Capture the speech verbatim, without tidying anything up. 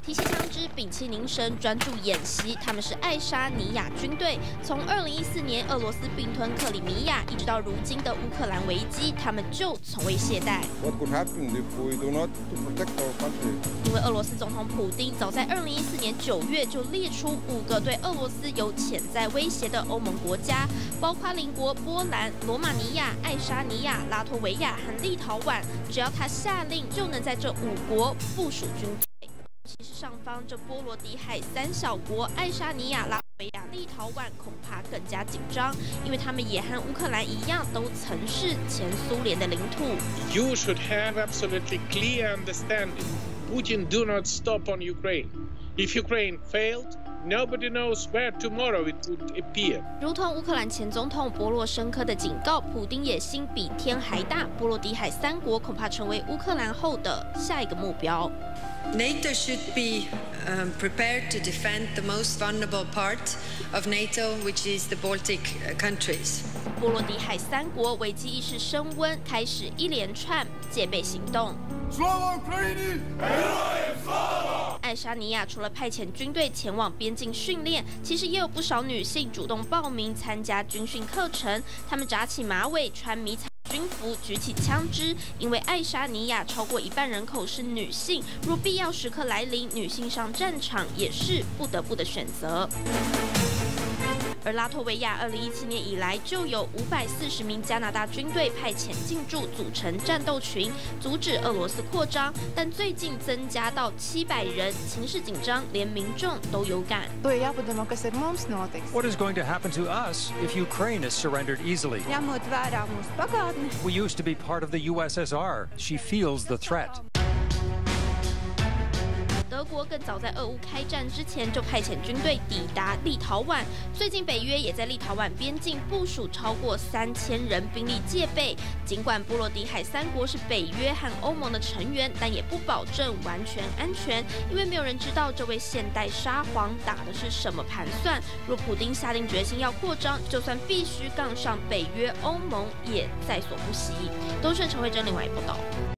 提起枪支，屏气凝神，专注演习。他们是爱沙尼亚军队。从二零一四年俄罗斯并吞克里米亚，一直到如今的乌克兰危机，他们就从未懈怠。 What could happen if we do not protect our country? 因为俄罗斯总统普丁早在二零一四年九月就列出五个对俄罗斯有潜在威胁的欧盟国家，包括邻国波兰、罗马尼亚、爱沙尼亚、拉脱维亚和立陶宛。只要他下令，就能在这五国部署军队。 其实上方这波罗的海三小国爱沙尼亚、拉脱维亚、立陶宛恐怕更加紧张，因为他们也和乌克兰一样，都曾是前苏联的领土。 You should have absolutely clear understanding. Putin do not stop on Ukraine. If Ukraine failed, nobody knows where tomorrow it would appear. 如同乌克兰前总统波罗申科的警告，普丁野心比天还大，波罗的海三国恐怕成为乌克兰后的下一个目标。 NATO should be um, prepared to defend the most vulnerable part of NATO, which is the Baltic countries. 波罗的海三国危机意识升温，开始一连串戒备行动。爱沙尼亚除了派遣军队前往边境训练，其实也有不少女性主动报名参加军训课程。她们扎起马尾，穿迷彩 军服，举起枪支，因为爱沙尼亚超过一半人口是女性，若必要时刻来临，女性上战场也是不得不的选择。 而拉脱维亚二零一七年以来就有五百四十名加拿大军队派遣进驻，组成战斗群，阻止俄罗斯扩张。但最近增加到七百人，情势紧张，连民众都有感。 What is going to happen to us if Ukraine is surrendered easily? We used to be part of the U S S R. She feels the threat. 德国更早在俄乌开战之前就派遣军队抵达立陶宛。最近北约也在立陶宛边境部署超过三千人兵力戒备。尽管波罗的海三国是北约和欧盟的成员，但也不保证完全安全，因为没有人知道这位现代沙皇打的是什么盘算。若普丁下定决心要扩张，就算必须杠上北约、欧盟，也在所不惜。东盛陈慧珍另外报道。